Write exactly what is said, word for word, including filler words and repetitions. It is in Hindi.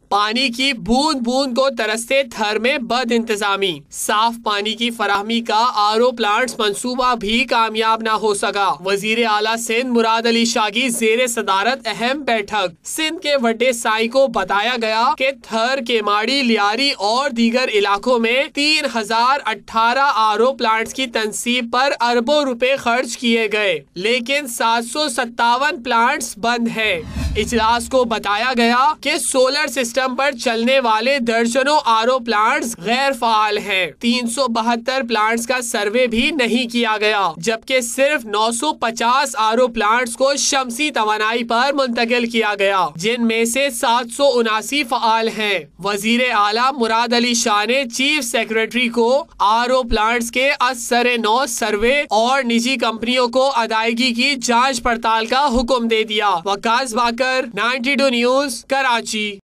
पानी की बूंद बूंद को तरसते थर में बद इंतजामी। साफ पानी की फराहमी का आर ओ प्लांट्स मंसूबा भी कामयाब न हो सका। वजीर आला सिंध मुराद अली शाह की जेर सदारत अहम बैठक। सिंध के वड्डे साई को बताया गया कि थर, केमाड़ी, लियारी और दीगर इलाकों में तीन हजार अठारह आर ओ प्लांट्स की तनसीब पर अरबों रुपए खर्च किए गए, लेकिन सात सौ सत्तावन प्लांट्स बंद है। इजलास को बताया गया कि सोलर सिस्टम पर चलने वाले दर्जनों आर ओ प्लांट्स गैर फाल हैं। तीन सौ बहत्तर प्लांट्स का सर्वे भी नहीं किया गया, जबकि सिर्फ नौ सौ पचास आर ओ प्लांट्स को शमसी तवानाई पर मुंतकिल किया गया, जिनमें से सात सौ उनासी फाल हैं। वजीर आला मुराद अली शाह ने चीफ सेक्रेटरी को आर ओ प्लांट्स के असर नौ सर्वे और निजी कंपनियों को अदायगी की जांच पड़ताल का हुक्म दे दिया। Waqas Baqar, ninety two news, Karachi.